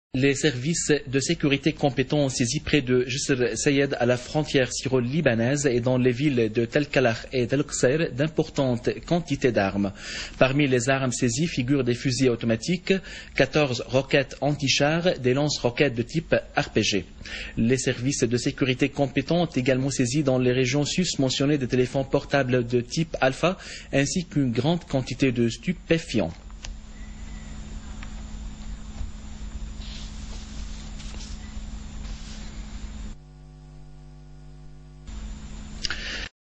Les services de sécurité compétents ont saisi près de Jisr Sayed à la frontière syro-libanaise et dans les villes de Tel Kalach et Tel Qsir d'importantes quantités d'armes. Parmi les armes saisies figurent des fusils automatiques, 14 roquettes anti-chars, des lance-roquettes de type RPG. Les services de sécurité compétents ont également saisi dans les régions sus-mentionnées des téléphones portables de type Alpha ainsi qu'une grande quantité de stupéfiants.